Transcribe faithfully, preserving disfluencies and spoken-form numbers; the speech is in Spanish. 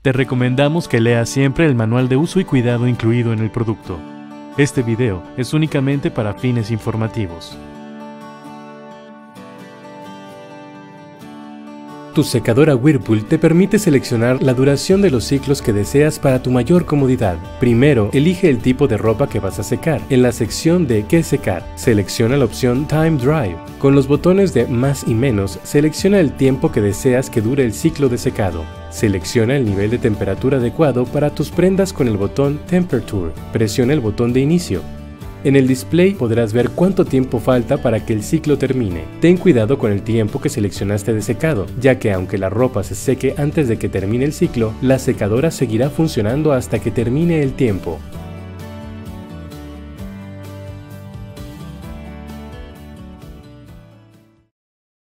Te recomendamos que leas siempre el manual de uso y cuidado incluido en el producto. Este video es únicamente para fines informativos. Tu secadora Whirlpool te permite seleccionar la duración de los ciclos que deseas para tu mayor comodidad. Primero, elige el tipo de ropa que vas a secar. En la sección de ¿Qué secar?, selecciona la opción Time Dry. Con los botones de más y menos, selecciona el tiempo que deseas que dure el ciclo de secado. Selecciona el nivel de temperatura adecuado para tus prendas con el botón Temperature. Presiona el botón de inicio. En el display podrás ver cuánto tiempo falta para que el ciclo termine. Ten cuidado con el tiempo que seleccionaste de secado, ya que aunque la ropa se seque antes de que termine el ciclo, la secadora seguirá funcionando hasta que termine el tiempo.